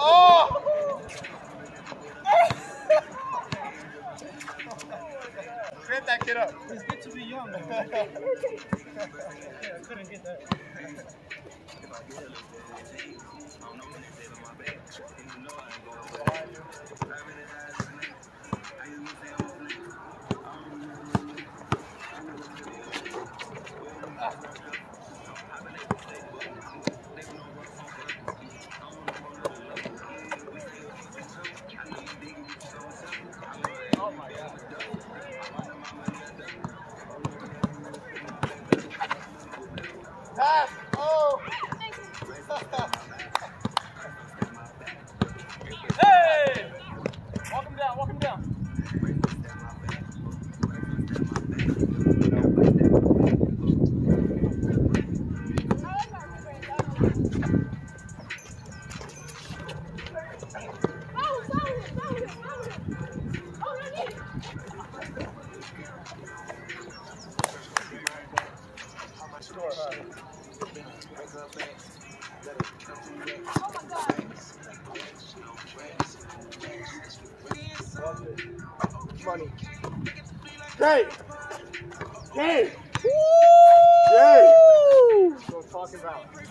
Oh! Cramp that kid up. It's good to be young. Yeah, I couldn't get that. Oh my God. Pass! Oh! Hey! Walk him down, walk him down. Money. Great! Great! Woo! Great! That's what I'm talking about.